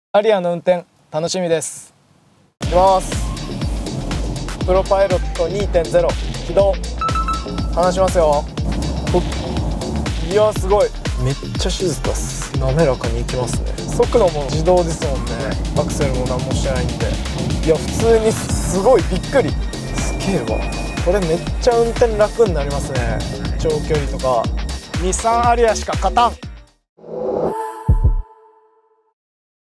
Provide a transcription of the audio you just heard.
アリアの運転楽しみです。いきます。プロパイロット 2.0 起動。離しますよ。いやすごい、めっちゃ静かっす。滑らかにいきますね。速度も自動ですもんね。アクセルも何もしてないんで、いや普通にすごいびっくり。すげえわ、これめっちゃ運転楽になりますね。長距離とか日産アリアしか勝たん。